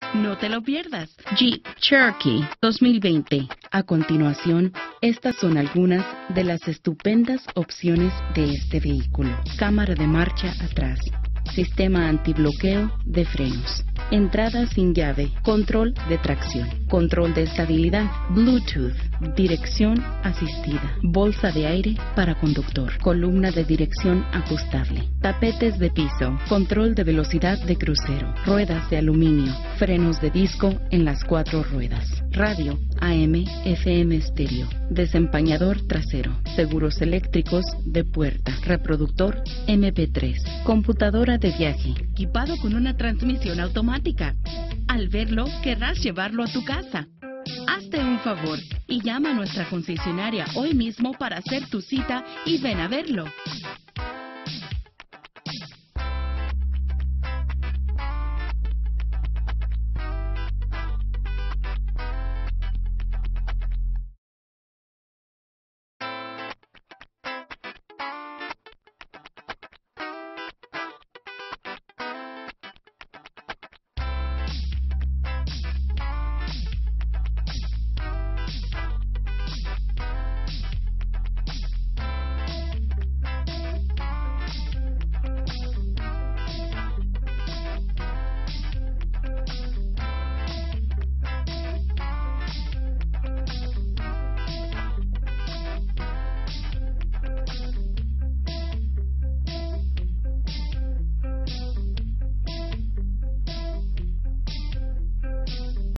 No te lo pierdas. Jeep Cherokee 2020. A continuación, estas son algunas de las estupendas opciones de este vehículo. Cámara de marcha atrás. Sistema antibloqueo de frenos. Entrada sin llave. Control de tracción. Control de estabilidad. Bluetooth. Dirección asistida. Bolsa de aire para conductor. Columna de dirección ajustable. Tapetes de piso. Control de velocidad de crucero. Ruedas de aluminio. Frenos de disco en las 4 ruedas. Radio AM, FM estéreo. Desempañador trasero. Seguros eléctricos de puerta. Reproductor MP3. Computadora de viaje. Equipado con una transmisión automática. Al verlo, querrás llevarlo a tu casa. Hazte un favor y llama a nuestra concesionaria hoy mismo para hacer tu cita y ven a verlo.